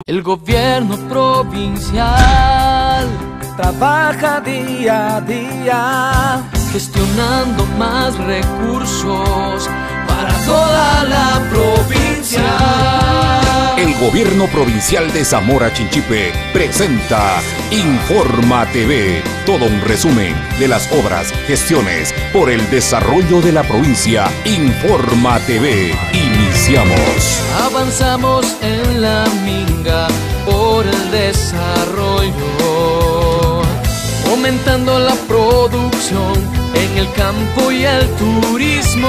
El gobierno provincial trabaja día a día, gestionando más recursos para toda la provincia. El gobierno provincial de Zamora Chinchipe presenta Informa TV, todo un resumen de las obras, gestiones por el desarrollo de la provincia. Informa TV, iniciamos. Avanzamos en la minga por el desarrollo, aumentando la producción en el campo y el turismo.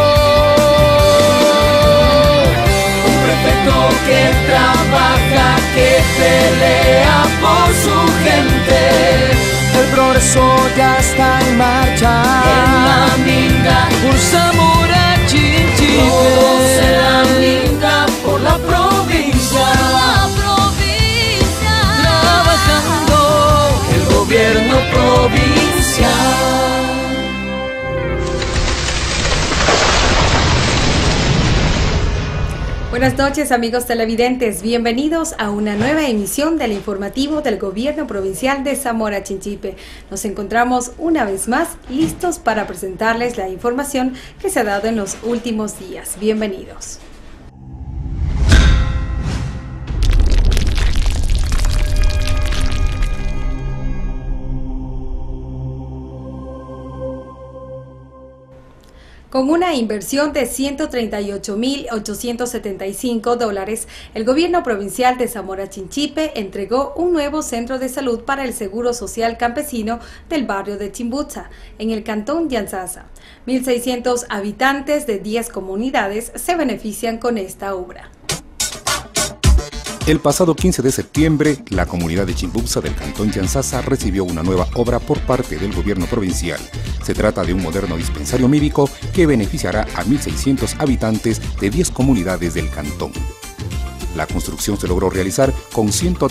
Un prefecto que trabaja, que pelea por su gente. el progreso ya está en marcha. En la minga por Zamora Chinchipe, todos en la minga por la provincia. Trabajando el gobierno provincial. Buenas noches, amigos televidentes, bienvenidos a una nueva emisión del informativo del Gobierno Provincial de Zamora Chinchipe. Nos encontramos una vez más listos para presentarles la información que se ha dado en los últimos días. Bienvenidos. Con una inversión de $138.875, el gobierno provincial de Zamora Chinchipe entregó un nuevo centro de salud para el Seguro Social Campesino del barrio de Chimbuza, en el cantón Llanzasa. 1.600 habitantes de 10 comunidades se benefician con esta obra. El pasado 15 de septiembre, la comunidad de Chimbuza del cantón Llanzasa recibió una nueva obra por parte del gobierno provincial. Se trata de un moderno dispensario médico que beneficiará a 1.600 habitantes de 10 comunidades del cantón. La construcción se logró realizar con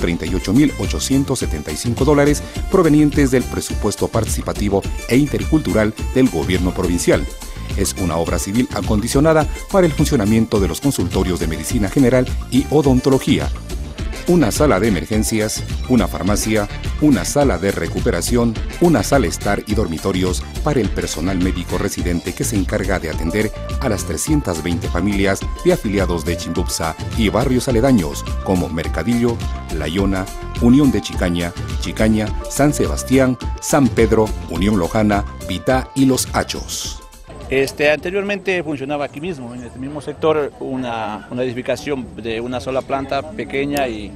$138.875 provenientes del presupuesto participativo e intercultural del gobierno provincial. Es una obra civil acondicionada para el funcionamiento de los consultorios de medicina general y odontología, una sala de emergencias, una farmacia, una sala de recuperación, una sala estar y dormitorios para el personal médico residente que se encarga de atender a las 320 familias de afiliados de Chimbuza y barrios aledaños como Mercadillo, La Yona, Unión de Chicaña, Chicaña, San Sebastián, San Pedro, Unión Lojana, Pitá y Los Hachos. Anteriormente funcionaba aquí mismo, en este mismo sector, una edificación de una sola planta pequeña y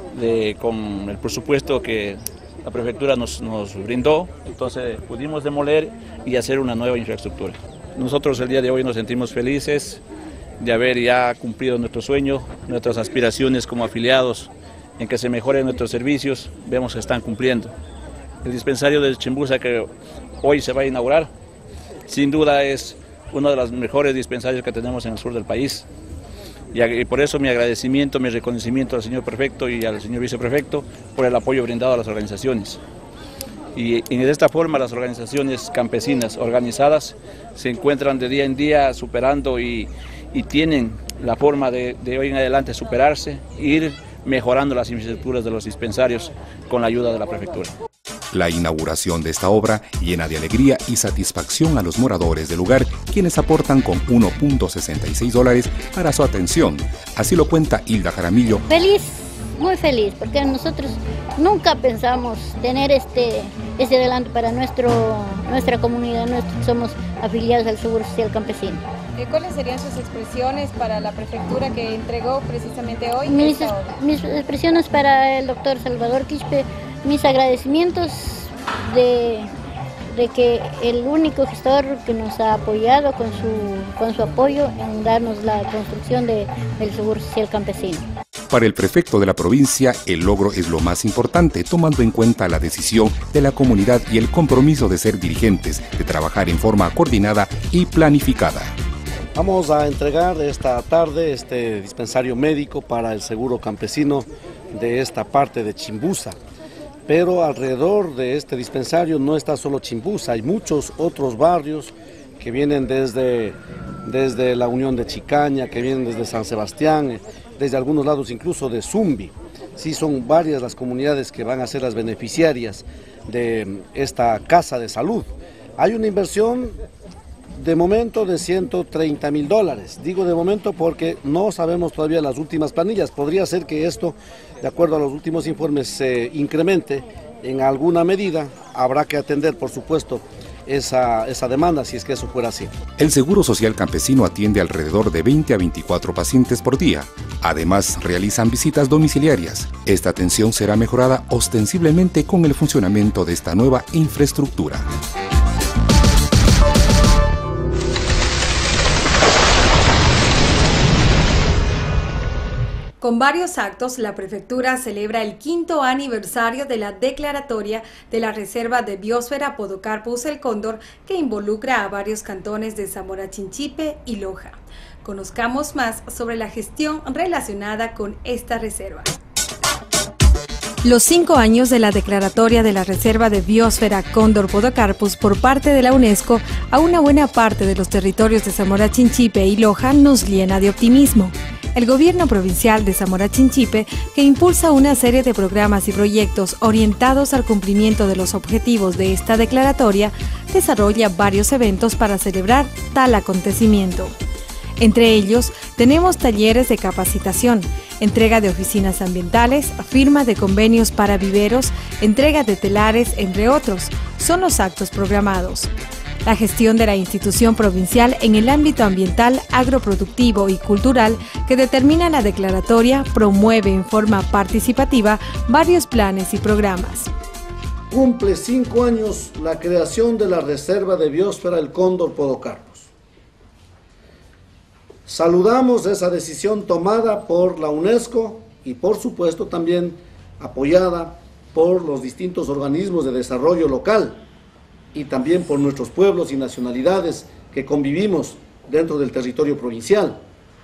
con el presupuesto que la prefectura nos brindó. Entonces pudimos demoler y hacer una nueva infraestructura. Nosotros el día de hoy nos sentimos felices de haber ya cumplido nuestro sueño, nuestras aspiraciones como afiliados en que se mejoren nuestros servicios, vemos que están cumpliendo. El dispensario de Chimbuza que hoy se va a inaugurar, sin duda es uno de los mejores dispensarios que tenemos en el sur del país. Y por eso mi agradecimiento, mi reconocimiento al señor prefecto y al señor viceprefecto por el apoyo brindado a las organizaciones. Y de esta forma las organizaciones campesinas organizadas se encuentran de día en día superando y tienen la forma de hoy en adelante superarse e ir mejorando las infraestructuras de los dispensarios con la ayuda de la prefectura. La inauguración de esta obra llena de alegría y satisfacción a los moradores del lugar, quienes aportan con $1.66 para su atención. Así lo cuenta Hilda Jaramillo. Feliz, muy feliz, porque nosotros nunca pensamos tener este adelanto para nuestra comunidad, somos afiliados al Seguro Social Campesino. ¿Cuáles serían sus expresiones para la prefectura que entregó precisamente hoy? Mis expresiones para el doctor Salvador Quispe, mis agradecimientos de que el único gestor que nos ha apoyado con su apoyo en darnos la construcción del Seguro Social Campesino. Para el prefecto de la provincia, el logro es lo más importante, tomando en cuenta la decisión de la comunidad y el compromiso de ser dirigentes, de trabajar en forma coordinada y planificada. Vamos a entregar esta tarde este dispensario médico para el seguro campesino de esta parte de Chimbuza. Pero alrededor de este dispensario no está solo Chimbuza, hay muchos otros barrios que vienen desde la Unión de Chicaña, que vienen desde San Sebastián, desde algunos lados incluso de Zumbi. sí son varias las comunidades que van a ser las beneficiarias de esta casa de salud. Hay una inversión de momento de $130.000. Digo de momento porque no sabemos todavía las últimas planillas. Podría ser que esto, de acuerdo a los últimos informes, se incremente en alguna medida. Habrá que atender, por supuesto, esa demanda, si es que eso fuera así. El Seguro Social Campesino atiende alrededor de 20 a 24 pacientes por día. Además, realizan visitas domiciliarias. Esta atención será mejorada ostensiblemente con el funcionamiento de esta nueva infraestructura. Con varios actos, la Prefectura celebra el 5º aniversario de la declaratoria de la Reserva de Biosfera Podocarpus El Cóndor, que involucra a varios cantones de Zamora Chinchipe y Loja. Conozcamos más sobre la gestión relacionada con esta reserva. Los 5 años de la declaratoria de la Reserva de Biosfera Cóndor Podocarpus por parte de la UNESCO a una buena parte de los territorios de Zamora Chinchipe y Loja nos llena de optimismo. El gobierno provincial de Zamora Chinchipe, que impulsa una serie de programas y proyectos orientados al cumplimiento de los objetivos de esta declaratoria, desarrolla varios eventos para celebrar tal acontecimiento. Entre ellos, tenemos talleres de capacitación, entrega de oficinas ambientales, firma de convenios para viveros, entrega de telares, entre otros, son los actos programados. La gestión de la institución provincial en el ámbito ambiental, agroproductivo y cultural que determina la declaratoria promueve en forma participativa varios planes y programas. Cumple 5 años la creación de la Reserva de Biosfera El Cóndor Podocarpus. Saludamos esa decisión tomada por la UNESCO y por supuesto también apoyada por los distintos organismos de desarrollo local y también por nuestros pueblos y nacionalidades que convivimos dentro del territorio provincial.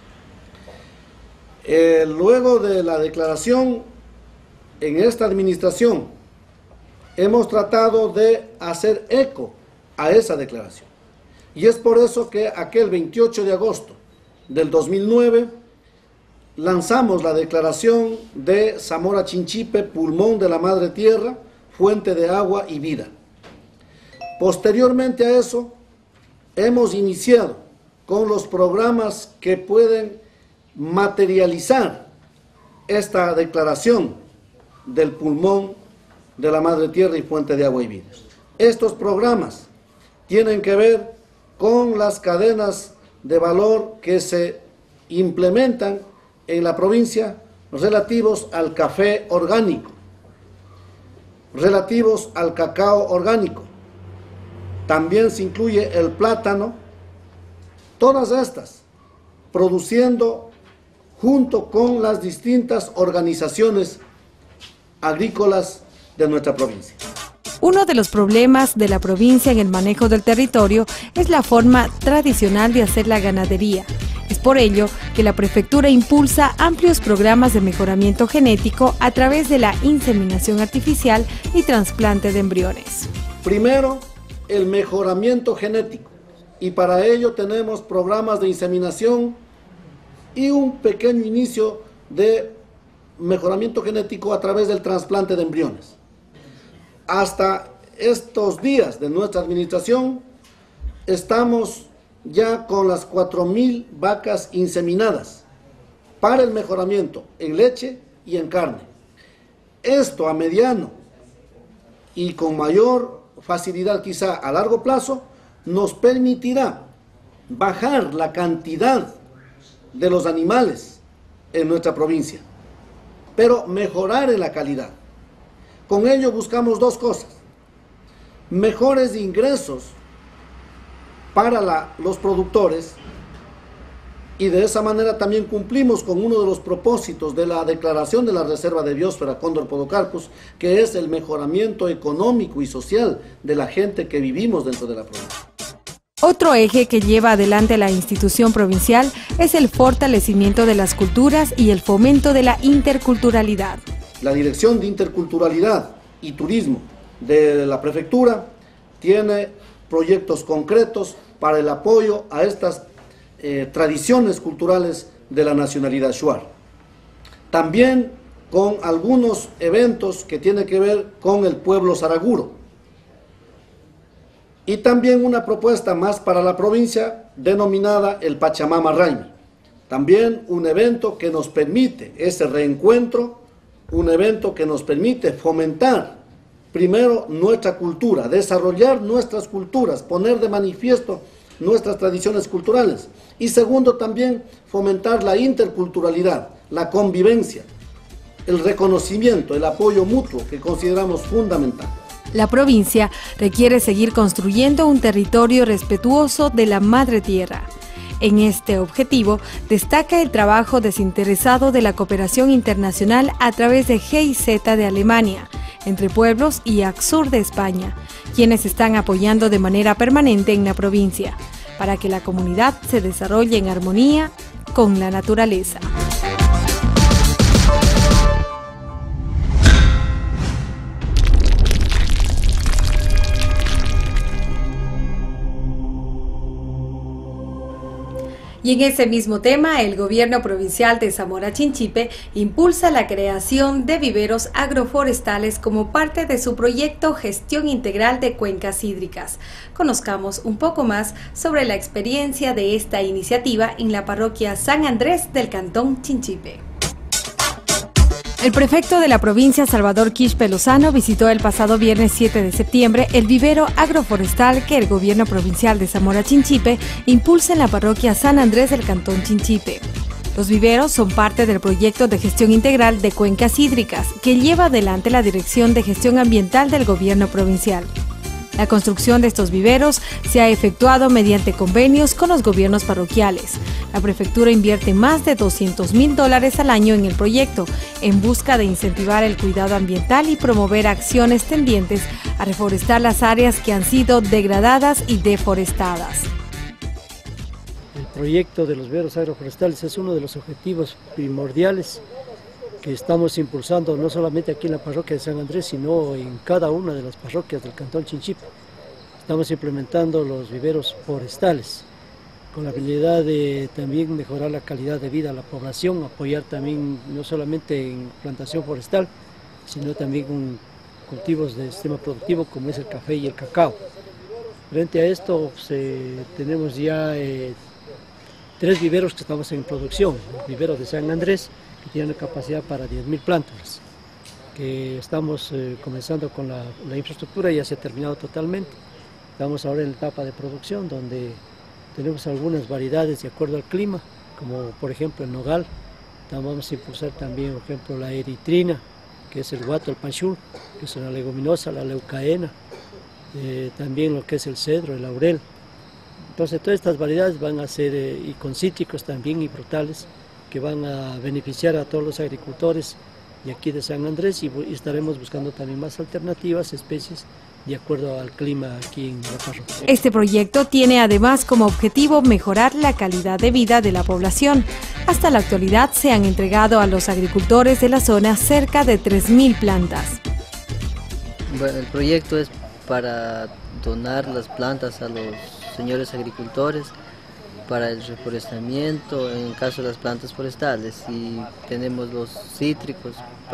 Luego de la declaración, en esta administración hemos tratado de hacer eco a esa declaración. Y es por eso que aquel 28 de agosto del 2009 lanzamos la declaración de Zamora Chinchipe, pulmón de la madre tierra, fuente de agua y vida. Posteriormente a eso, hemos iniciado con los programas que pueden materializar esta declaración del pulmón de la madre tierra y fuente de agua y vida. Estos programas tienen que ver con las cadenas de valor que se implementan en la provincia relativos al café orgánico, relativos al cacao orgánico. También se incluye el plátano, todas estas produciendo junto con las distintas organizaciones agrícolas de nuestra provincia. Uno de los problemas de la provincia en el manejo del territorio es la forma tradicional de hacer la ganadería. Es por ello que la Prefectura impulsa amplios programas de mejoramiento genético a través de la inseminación artificial y trasplante de embriones. Primero, el mejoramiento genético, y para ello tenemos programas de inseminación y un pequeño inicio de mejoramiento genético a través del trasplante de embriones. Hasta estos días de nuestra administración estamos ya con las 4.000 vacas inseminadas para el mejoramiento en leche y en carne. Esto a mediano y con mayor facilidad quizá a largo plazo nos permitirá bajar la cantidad de los animales en nuestra provincia, pero mejorar en la calidad. Con ello buscamos dos cosas: mejores ingresos para los productores, y de esa manera también cumplimos con uno de los propósitos de la declaración de la Reserva de Biosfera Cóndor Podocarpus, que es el mejoramiento económico y social de la gente que vivimos dentro de la provincia. Otro eje que lleva adelante la institución provincial es el fortalecimiento de las culturas y el fomento de la interculturalidad. La Dirección de Interculturalidad y Turismo de la Prefectura tiene proyectos concretos para el apoyo a estas tradiciones culturales de la nacionalidad shuar. También con algunos eventos que tienen que ver con el pueblo saraguro. Y también una propuesta más para la provincia denominada el Pachamama Raimi. También un evento que nos permite ese reencuentro, un evento que nos permite fomentar primero nuestra cultura, desarrollar nuestras culturas, poner de manifiesto nuestras tradiciones culturales. Y segundo, también fomentar la interculturalidad, la convivencia, el reconocimiento, el apoyo mutuo que consideramos fundamental. La provincia requiere seguir construyendo un territorio respetuoso de la madre tierra. En este objetivo destaca el trabajo desinteresado de la cooperación internacional a través de GIZ de Alemania, Entre Pueblos y ACSUR de España, quienes están apoyando de manera permanente en la provincia, para que la comunidad se desarrolle en armonía con la naturaleza. Y en ese mismo tema, el gobierno provincial de Zamora Chinchipe impulsa la creación de viveros agroforestales como parte de su proyecto Gestión Integral de Cuencas Hídricas. Conozcamos un poco más sobre la experiencia de esta iniciativa en la parroquia San Andrés del cantón Chinchipe. El prefecto de la provincia, Salvador Quispe Lozano, visitó el pasado viernes 7 de septiembre el vivero agroforestal que el gobierno provincial de Zamora Chinchipe impulsa en la parroquia San Andrés del cantón Chinchipe. Los viveros son parte del proyecto de gestión integral de cuencas hídricas que lleva adelante la Dirección de Gestión Ambiental del gobierno provincial. La construcción de estos viveros se ha efectuado mediante convenios con los gobiernos parroquiales. La prefectura invierte más de $200,000 al año en el proyecto, en busca de incentivar el cuidado ambiental y promover acciones tendientes a reforestar las áreas que han sido degradadas y deforestadas. El proyecto de los viveros agroforestales es uno de los objetivos primordiales que estamos impulsando no solamente aquí en la parroquia de San Andrés, sino en cada una de las parroquias del cantón Chinchipe. Estamos implementando los viveros forestales, con la habilidad de también mejorar la calidad de vida a la población, apoyar también no solamente en plantación forestal, sino también con cultivos de sistema productivo como es el café y el cacao. Frente a esto tenemos ya 3 viveros que estamos en producción. El vivero de San Andrés, que tiene capacidad para 10,000 plantas, que estamos comenzando con la infraestructura, ya se ha terminado totalmente. Estamos ahora en la etapa de producción, donde tenemos algunas variedades de acuerdo al clima, como por ejemplo el nogal. Vamos a impulsar también, por ejemplo, la eritrina, que es el guato, el panchul, que es una leguminosa, la leucaena, también lo que es el cedro, el laurel. Entonces todas estas variedades van a ser, y con cítricos también y frutales, que van a beneficiar a todos los agricultores de aquí de San Andrés, y estaremos buscando también más alternativas, especies, de acuerdo al clima aquí en la parroquia. Este proyecto tiene además como objetivo mejorar la calidad de vida de la población. Hasta la actualidad se han entregado a los agricultores de la zona cerca de 3,000 plantas. Bueno, el proyecto es para donar las plantas a los señores agricultores para el reforestamiento en el caso de las plantas forestales, y tenemos los cítricos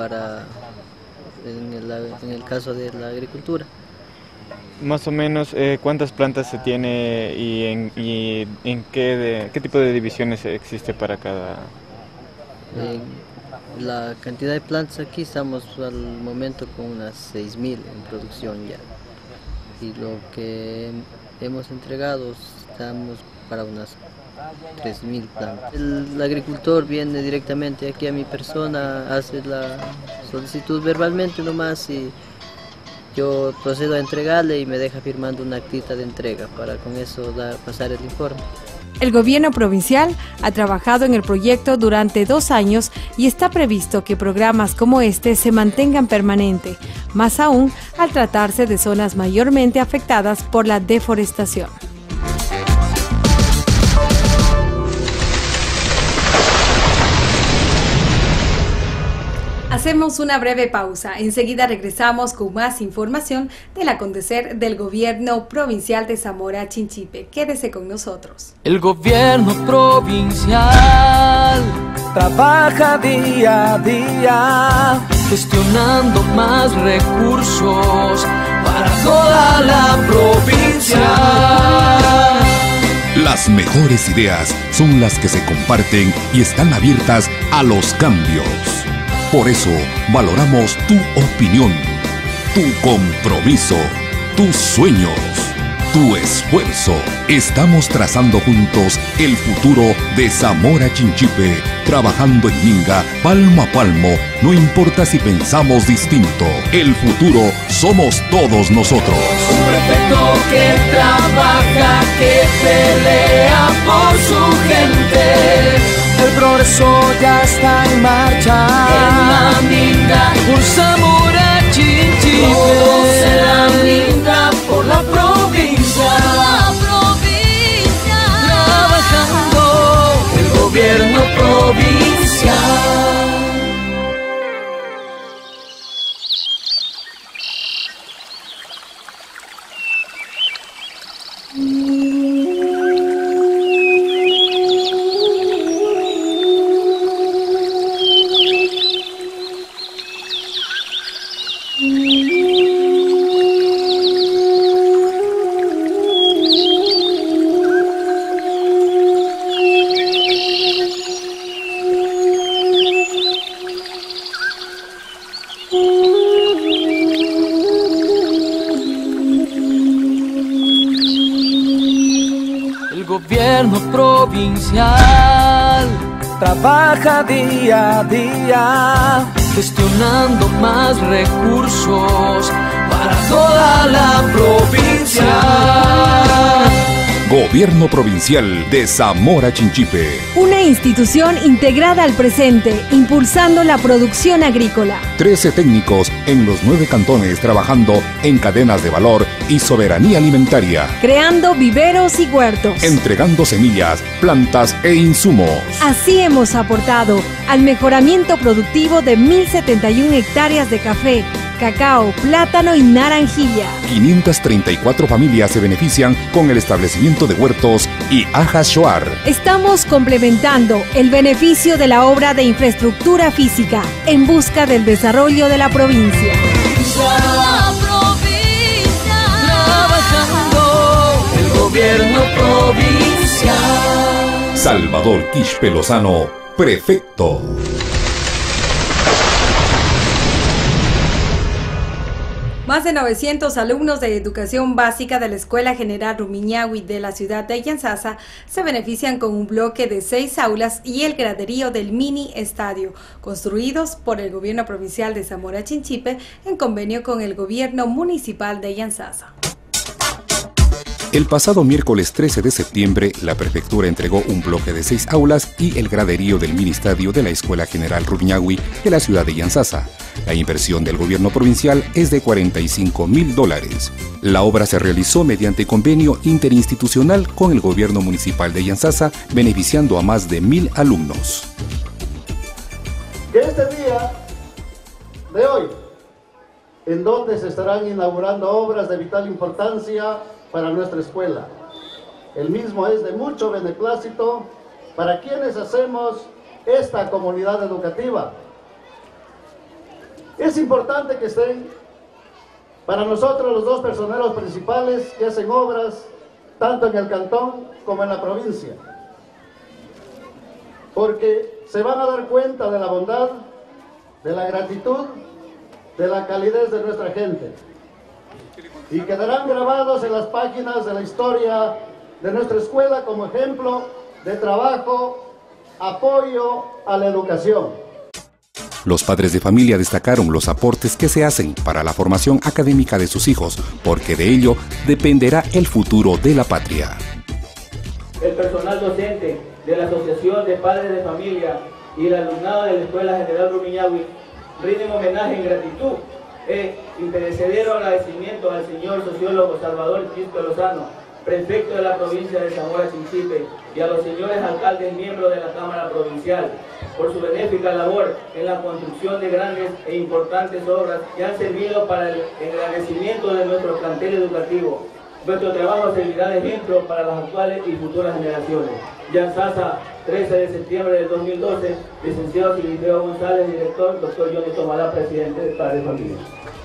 en el caso de la agricultura. Más o menos, ¿cuántas plantas se tiene y en qué tipo de divisiones existe para cada? La cantidad de plantas aquí estamos al momento con unas 6,000 en producción ya, y lo que hemos entregado estamos para unas 3,000 plantas. El agricultor viene directamente aquí a mi persona, hace la solicitud verbalmente nomás y yo procedo a entregarle y me deja firmando una actita de entrega para con eso pasar el informe. El gobierno provincial ha trabajado en el proyecto durante 2 años y está previsto que programas como este se mantengan permanente, más aún al tratarse de zonas mayormente afectadas por la deforestación. Hacemos una breve pausa, enseguida regresamos con más información del acontecer del gobierno provincial de Zamora Chinchipe. Quédese con nosotros. El gobierno provincial trabaja día a día, gestionando más recursos para toda la provincia. Las mejores ideas son las que se comparten y están abiertas a los cambios. Por eso valoramos tu opinión, tu compromiso, tus sueños, tu esfuerzo. Estamos trazando juntos el futuro de Zamora Chinchipe, trabajando en Minga, palmo a palmo, no importa si pensamos distinto. El futuro somos todos nosotros. Un prefecto que trabaja, que pelea por su gente. El progreso ya está en marcha. En la Minga, por Zamora Chinchipe. Todos en la Minga, por la provincia. Trabajando el gobierno provincial. El gobierno provincial trabaja día a día, gestionando más recursos para toda la provincia. Gobierno Provincial de Zamora Chinchipe. Una institución integrada al presente, impulsando la producción agrícola. 13 técnicos en los 9 cantones trabajando en cadenas de valor y soberanía alimentaria. Creando viveros y huertos. Entregando semillas, plantas e insumos. Así hemos aportado al mejoramiento productivo de 1.071 hectáreas de café, cacao, plátano y naranjilla. 534 familias se benefician con el establecimiento de huertos y ajas Shoar. Estamos complementando el beneficio de la obra de infraestructura física en busca del desarrollo de la provincia. Trabajando el gobierno provincial. Salvador Quispe Lozano, prefecto. Más de 900 alumnos de educación básica de la Escuela General Rumiñahui de la ciudad de Yanzasa se benefician con un bloque de 6 aulas y el graderío del mini estadio, construidos por el gobierno provincial de Zamora Chinchipe en convenio con el gobierno municipal de Yanzasa. El pasado miércoles 13 de septiembre, la prefectura entregó un bloque de 6 aulas y el graderío del mini estadio de la Escuela General Rumiñahui de la ciudad de Yanzasa. La inversión del gobierno provincial es de $45.000. La obra se realizó mediante convenio interinstitucional con el gobierno municipal de Yanzasa, beneficiando a más de 1.000 alumnos. Que este día de hoy, en donde se estarán inaugurando obras de vital importancia para nuestra escuela. El mismo es de mucho beneplácito para quienes hacemos esta comunidad educativa. Es importante que estén para nosotros los 2 personeros principales que hacen obras tanto en el cantón como en la provincia, porque se van a dar cuenta de la bondad, de la gratitud, de la calidez de nuestra gente, y quedarán grabados en las páginas de la historia de nuestra escuela como ejemplo de trabajo, apoyo a la educación. Los padres de familia destacaron los aportes que se hacen para la formación académica de sus hijos, porque de ello dependerá el futuro de la patria. El personal docente de la Asociación de Padres de Familia y el alumnado de la Escuela General Rumiñahui rinden homenaje en gratitud e imperecedero agradecimiento al señor sociólogo Salvador Quispe Lozano, prefecto de la provincia de Zamora Chinchipe, y a los señores alcaldes miembros de la Cámara Provincial, por su benéfica labor en la construcción de grandes e importantes obras que han servido para el engrandecimiento de nuestro plantel educativo, Nuestro trabajo servirá de ejemplo para las actuales y futuras generaciones. Yanzasa, 13 de septiembre del 2012, licenciado Silvio González, director, doctor Johnny Tomalá, presidente de Padre de Familia.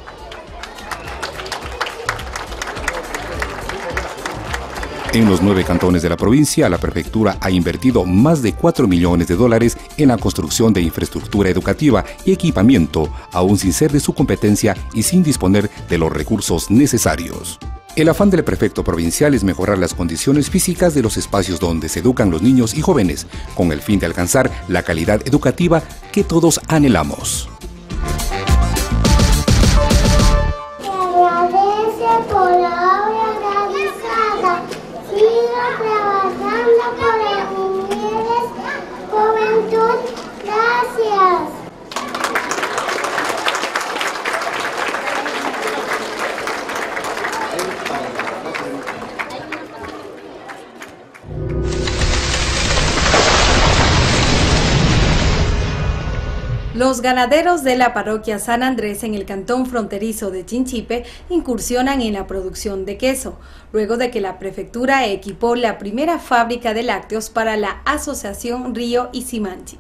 En los 9 cantones de la provincia, la prefectura ha invertido más de 4 millones de dólares en la construcción de infraestructura educativa y equipamiento, aún sin ser de su competencia y sin disponer de los recursos necesarios. El afán del prefecto provincial es mejorar las condiciones físicas de los espacios donde se educan los niños y jóvenes, con el fin de alcanzar la calidad educativa que todos anhelamos. Por la obra realizada, sigo trabajando por las niñez, juventud. Gracias. Los ganaderos de la parroquia San Andrés en el cantón fronterizo de Chinchipe incursionan en la producción de queso, luego de que la prefectura equipó la primera fábrica de lácteos para la Asociación Río Isimanchi.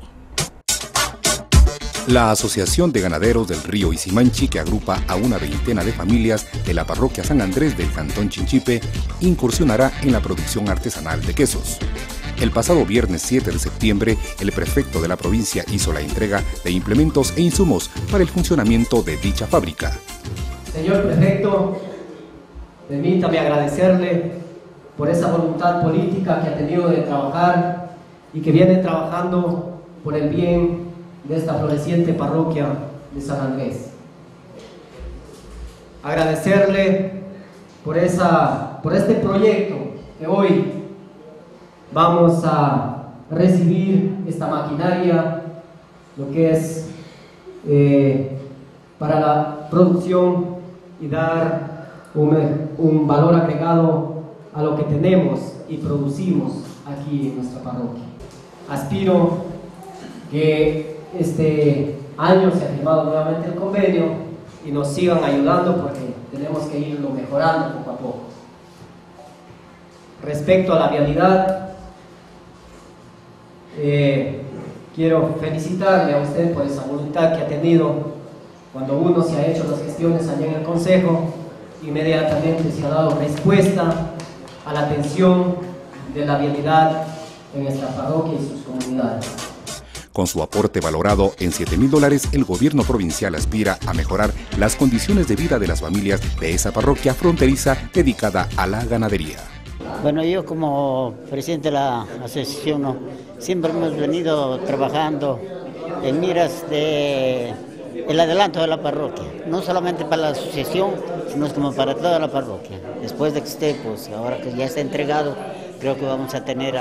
La Asociación de Ganaderos del Río Isimanchi, que agrupa a una veintena de familias de la parroquia San Andrés del cantón Chinchipe, incursionará en la producción artesanal de quesos. El pasado viernes 7 de septiembre, el prefecto de la provincia hizo la entrega de implementos e insumos para el funcionamiento de dicha fábrica. Señor prefecto, permítame agradecerle por esa voluntad política que ha tenido de trabajar y que viene trabajando por el bien de esta floreciente parroquia de San Andrés. Agradecerle por este proyecto que hoy vamos a recibir, esta maquinaria, lo que es para la producción y dar un valor agregado a lo que tenemos y producimos aquí en nuestra parroquia. Aspiro que este año se ha firmado nuevamente el convenio y nos sigan ayudando porque tenemos que irlo mejorando poco a poco. Respecto a la vialidad, quiero felicitarle a usted por esa voluntad que ha tenido. Cuando uno se ha hecho las gestiones allá en el Consejo, inmediatamente se ha dado respuesta a la atención de la vialidad en esta parroquia y sus comunidades. Con su aporte valorado en $7,000, el gobierno provincial aspira a mejorar las condiciones de vida de las familias de esa parroquia fronteriza dedicada a la ganadería. Bueno, yo como presidente de la asociación siempre hemos venido trabajando en miras del adelanto de la parroquia, no solamente para la asociación, sino como para toda la parroquia. Después de que esté, pues ahora que ya está entregado, creo que vamos a tener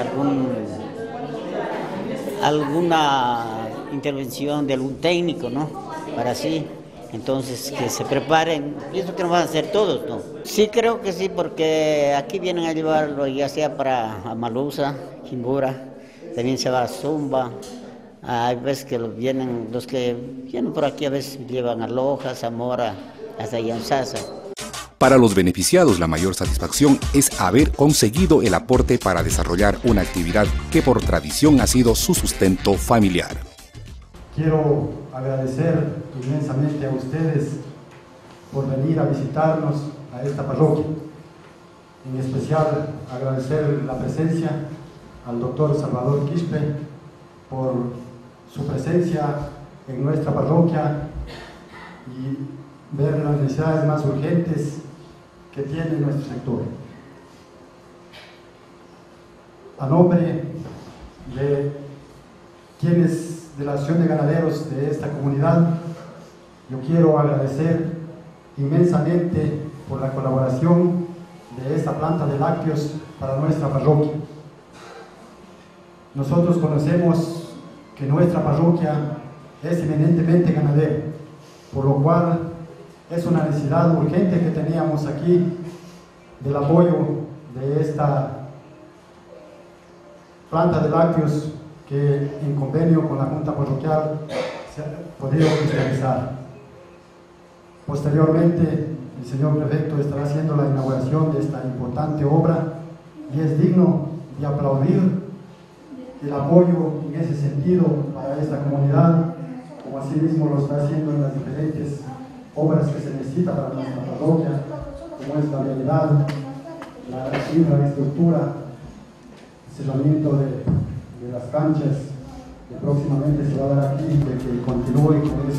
alguna intervención de algún técnico, ¿no? Para así. Entonces, que se preparen, pienso que no van a hacer todos, ¿no? Sí, creo que sí, porque aquí vienen a llevarlo, ya sea para Amalusa, Jimbura, también se va a Zumba, hay veces que los que vienen por aquí a veces llevan a Loja, Zamora, hasta Yanzasa. Para los beneficiados, la mayor satisfacción es haber conseguido el aporte para desarrollar una actividad que por tradición ha sido su sustento familiar. Quiero agradecer inmensamente a ustedes por venir a visitarnos a esta parroquia. En especial agradecer la presencia al doctor Salvador Quispe por su presencia en nuestra parroquia y ver las necesidades más urgentes que tiene nuestro sector. A nombre de quienes de la Asociación de Ganaderos de esta comunidad, yo quiero agradecer inmensamente por la colaboración de esta planta de lácteos para nuestra parroquia. Nosotros conocemos que nuestra parroquia es eminentemente ganadera, por lo cual es una necesidad urgente que teníamos aquí del apoyo de esta planta de lácteos que en convenio con la Junta Parroquial se ha podido cristalizar. Posteriormente, el señor prefecto estará haciendo la inauguración de esta importante obra y es digno de aplaudir el apoyo en ese sentido para esta comunidad, como así mismo lo está haciendo en las diferentes obras que se necesitan para nuestra parroquia, como es la vialidad, la infraestructura, el cerramiento de las canchas que próximamente se va a dar aquí, de que continúe con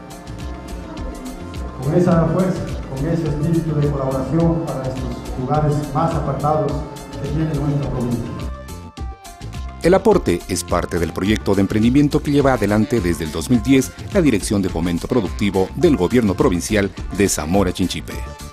esa fuerza, con ese espíritu de colaboración para estos lugares más apartados que tiene nuestra provincia. El aporte es parte del proyecto de emprendimiento que lleva adelante desde el 2010 la Dirección de Fomento Productivo del Gobierno Provincial de Zamora Chinchipe.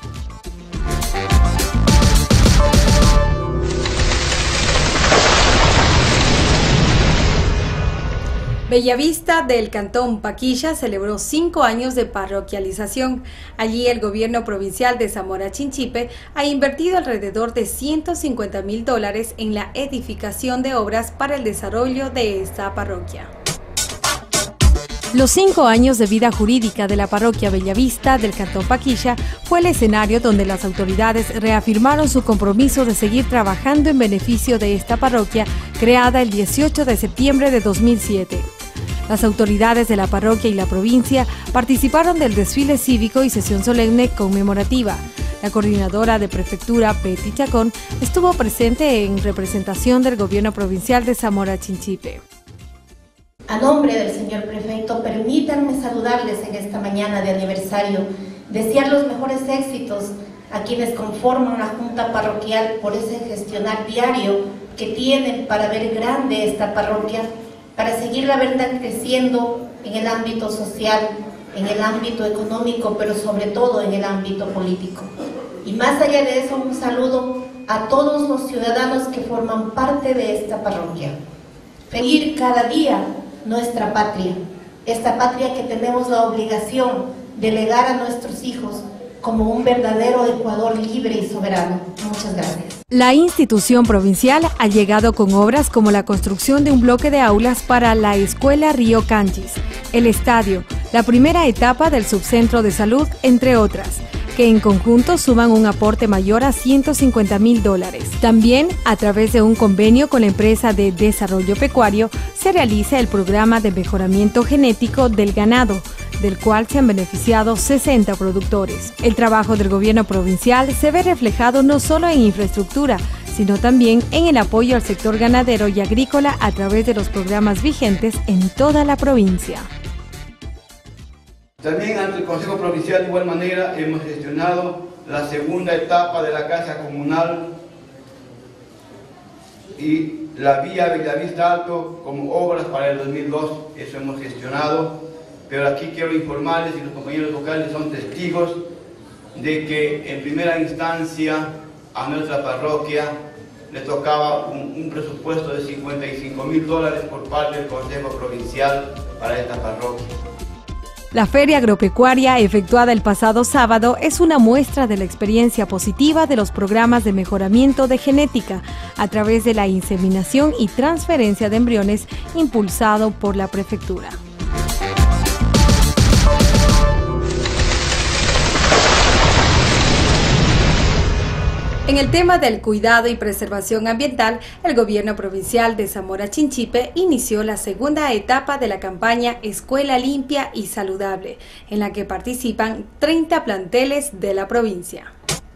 Bellavista del Cantón Paquilla celebró 5 años de parroquialización. Allí el gobierno provincial de Zamora Chinchipe ha invertido alrededor de $150.000 en la edificación de obras para el desarrollo de esta parroquia. Los 5 años de vida jurídica de la parroquia Bellavista del Cantón Paquilla fue el escenario donde las autoridades reafirmaron su compromiso de seguir trabajando en beneficio de esta parroquia creada el 18 de septiembre de 2007. Las autoridades de la parroquia y la provincia participaron del desfile cívico y sesión solemne conmemorativa. La coordinadora de prefectura, Betty Chacón, estuvo presente en representación del gobierno provincial de Zamora Chinchipe. A nombre del señor prefecto, permítanme saludarles en esta mañana de aniversario, desear los mejores éxitos a quienes conforman la Junta Parroquial por ese gestionar diario que tienen para ver grande esta parroquia, para seguir la verdad creciendo en el ámbito social, en el ámbito económico, pero sobre todo en el ámbito político. Y más allá de eso, un saludo a todos los ciudadanos que forman parte de esta parroquia. Seguir cada día nuestra patria, esta patria que tenemos la obligación de legar a nuestros hijos como un verdadero Ecuador libre y soberano. Muchas gracias. La institución provincial ha llegado con obras como la construcción de un bloque de aulas para la Escuela Río Canchis, el estadio, la primera etapa del subcentro de salud, entre otras, que en conjunto suman un aporte mayor a $150.000. También, a través de un convenio con la empresa de desarrollo pecuario, se realiza el programa de mejoramiento genético del ganado, del cual se han beneficiado 60 productores. El trabajo del gobierno provincial se ve reflejado no solo en infraestructura, sino también en el apoyo al sector ganadero y agrícola a través de los programas vigentes en toda la provincia. También ante el Consejo Provincial, de igual manera, hemos gestionado la segunda etapa de la Casa Comunal y la vía Bellavista Alto como obras para el 2002, eso hemos gestionado. Pero aquí quiero informarles, y los compañeros locales son testigos, de que en primera instancia a nuestra parroquia le tocaba un presupuesto de $55.000 por parte del Consejo Provincial para esta parroquia. La feria agropecuaria efectuada el pasado sábado es una muestra de la experiencia positiva de los programas de mejoramiento de genética a través de la inseminación y transferencia de embriones impulsado por la prefectura. En el tema del cuidado y preservación ambiental, el gobierno provincial de Zamora Chinchipe inició la segunda etapa de la campaña Escuela Limpia y Saludable, en la que participan 30 planteles de la provincia.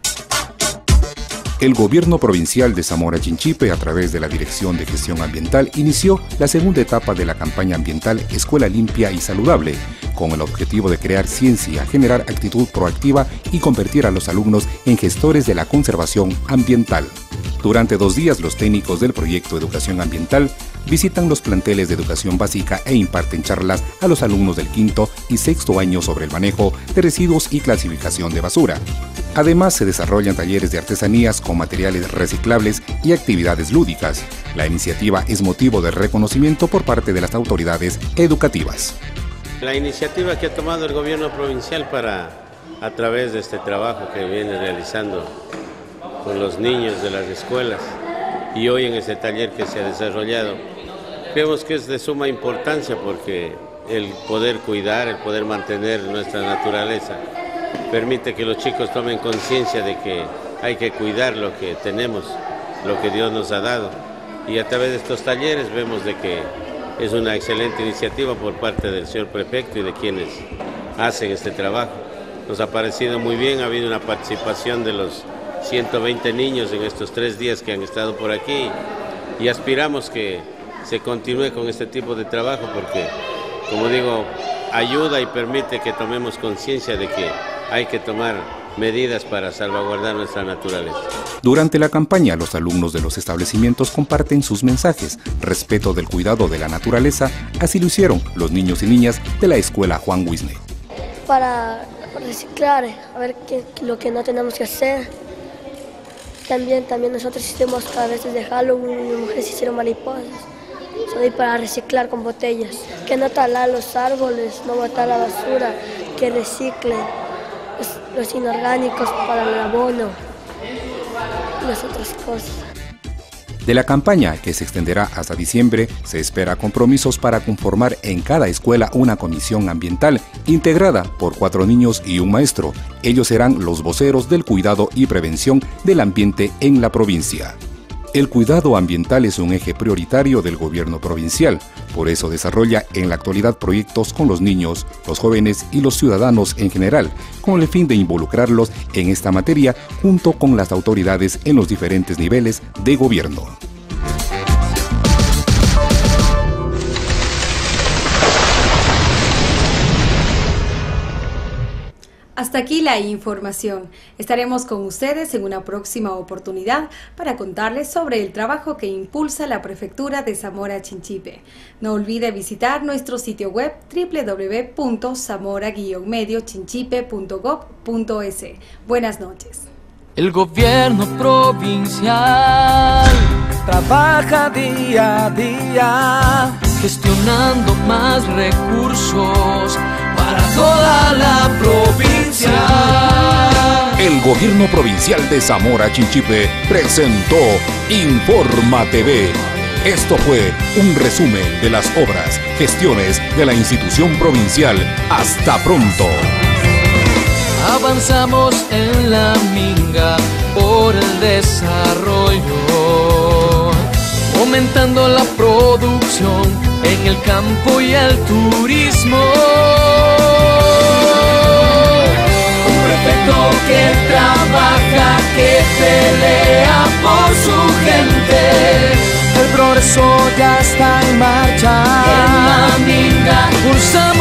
El gobierno provincial de Zamora Chinchipe, a través de la Dirección de Gestión Ambiental, inició la segunda etapa de la campaña ambiental Escuela Limpia y Saludable, con el objetivo de crear ciencia, generar actitud proactiva y convertir a los alumnos en gestores de la conservación ambiental. Durante 2 días, los técnicos del proyecto Educación Ambiental visitan los planteles de educación básica e imparten charlas a los alumnos del 5º y 6º año sobre el manejo de residuos y clasificación de basura. Además, se desarrollan talleres de artesanías con materiales reciclables y actividades lúdicas. La iniciativa es motivo de reconocimiento por parte de las autoridades educativas. La iniciativa que ha tomado el gobierno provincial a través de este trabajo que viene realizando con los niños de las escuelas y hoy en este taller que se ha desarrollado, creemos que es de suma importancia porque el poder cuidar, el poder mantener nuestra naturaleza permite que los chicos tomen conciencia de que hay que cuidar lo que tenemos, lo que Dios nos ha dado. Y a través de estos talleres vemos de que es una excelente iniciativa por parte del señor prefecto y de quienes hacen este trabajo. Nos ha parecido muy bien, ha habido una participación de los 120 niños en estos 3 días que han estado por aquí y aspiramos que se continúe con este tipo de trabajo porque, como digo, ayuda y permite que tomemos conciencia de que hay que tomar medidas para salvaguardar nuestra naturaleza. Durante la campaña, los alumnos de los establecimientos comparten sus mensajes, respeto del cuidado de la naturaleza, así lo hicieron los niños y niñas de la escuela Juan Wisne. Para reciclar, a ver lo que no tenemos que hacer. También nosotros hicimos a veces de Halloween, mis mujeres hicieron mariposas. Soy para reciclar con botellas. Que no talar los árboles, no botar la basura, que reciclen los inorgánicos para el abono y las otras cosas. De la campaña, que se extenderá hasta diciembre, se espera compromisos para conformar en cada escuela una comisión ambiental integrada por 4 niños y un maestro. Ellos serán los voceros del cuidado y prevención del ambiente en la provincia. El cuidado ambiental es un eje prioritario del gobierno provincial, por eso desarrolla en la actualidad proyectos con los niños, los jóvenes y los ciudadanos en general, con el fin de involucrarlos en esta materia junto con las autoridades en los diferentes niveles de gobierno. Hasta aquí la información. Estaremos con ustedes en una próxima oportunidad para contarles sobre el trabajo que impulsa la Prefectura de Zamora Chinchipe. No olvide visitar nuestro sitio web www.zamora-mediochinchipe.gov.es. Buenas noches. El gobierno provincial trabaja día a día gestionando más recursos para toda la provincia. El gobierno provincial de Zamora Chinchipe presentó Informa TV. Esto fue un resumen de las obras, gestiones de la institución provincial. Hasta pronto. Avanzamos en la minga por el desarrollo, aumentando la producción en el campo y el turismo. Un prefecto que trabaja, que pelea por su gente. El progreso ya está en marcha. En la minga pulsamos